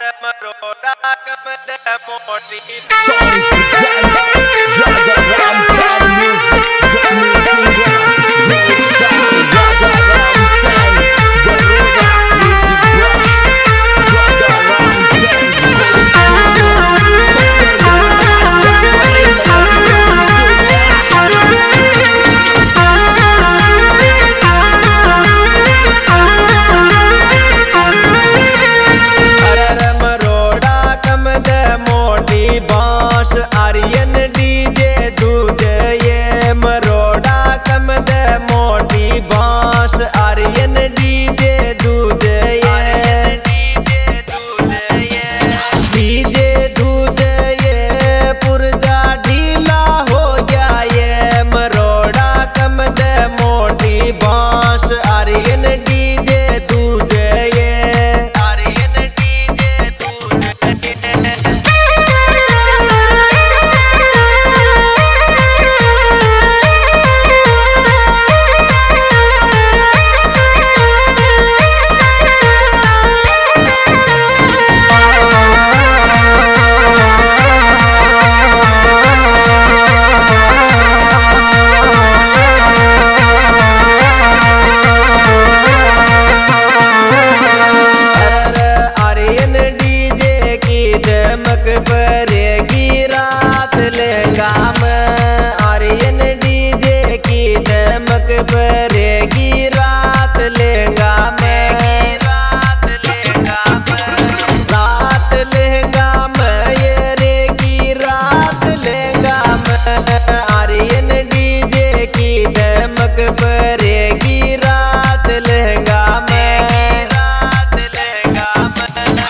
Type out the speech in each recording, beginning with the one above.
मरोड़ा कमल मोटी Song presents Raja Ram San Music Johnny Singra Rockstar Raja Ram San Baroda Music Brush Raja Ram San Golden Studio Aryan DJ दूजे ये मरोड़ा कमद मोटी बांस Aryan DJ दूजे ये DJ दूजे ये पुरजा ढीला हो गया ये मरोड़ा कमद मोटी बांस आर्यन डीजे दूजे ये आर्यन डीजे दूजे परेगी रात लहंगा में आर्यन डीजे की दमक परेगी रात लहंगा में रात लहंगा में ये रेगी रात लहंगा में आर्यन डीजे की दमक परेगी रात लहंगा में रात लहंगा में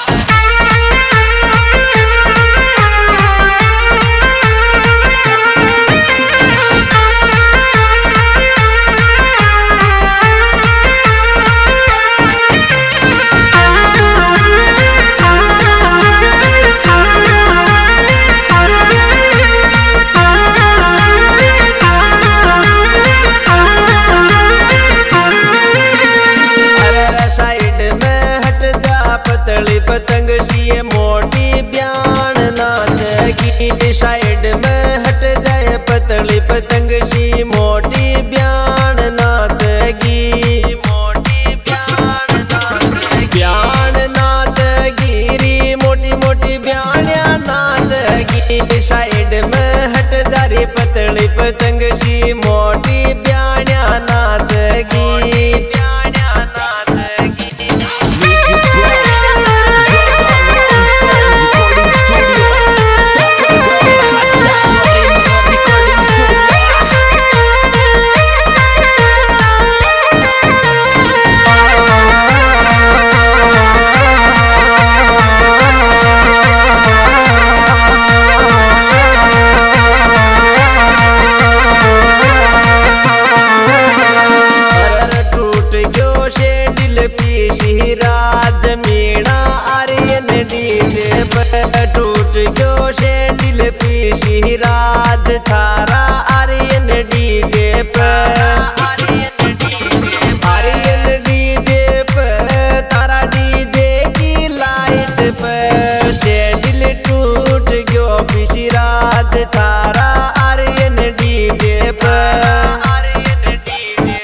पतली पतंग सी मोटी ब्यान नाचेगी साइड में हट जाए पतली पतंग सी मोटी ब्यान नाचेगी मोटी ब्यान नाचेगी री मोटी मोटी ब्यानिया नाचेगी साइड में हट जा री पतली पतंग सी मोटी ब्यानिया नाचेगी ब्यानिया नाचेगी राज मीणा आर्यन डीजे टूट गयो शेंडिल पीसी राज थारा आर्यन डीजे आर्यन डीजे तारा डीजे की लाइट पर शेंडिल टूट गयो पीसी राज थारा आर्यन डीजे आर्यन डीजे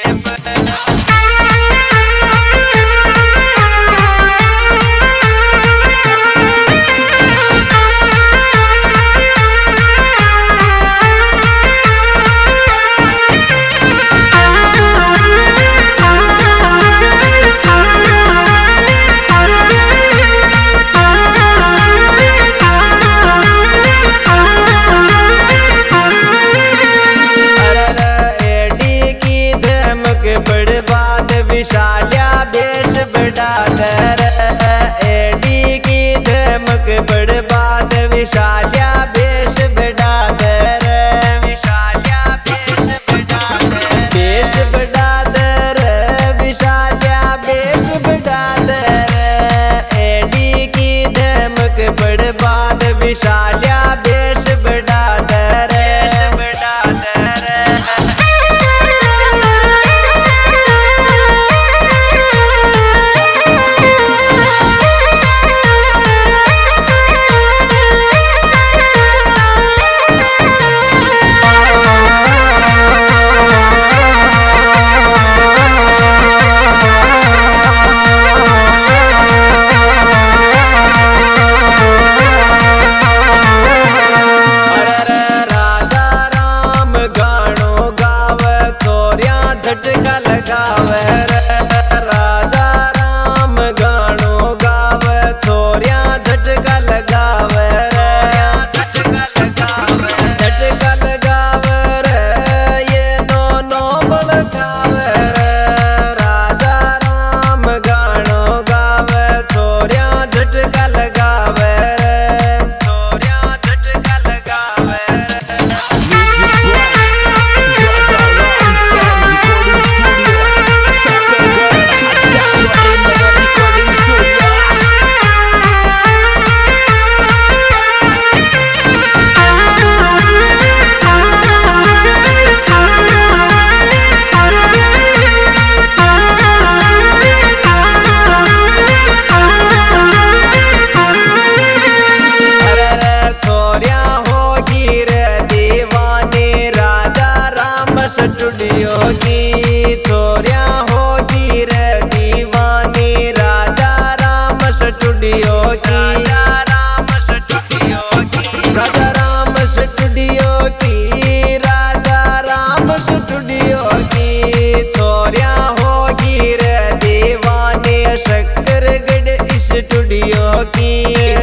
की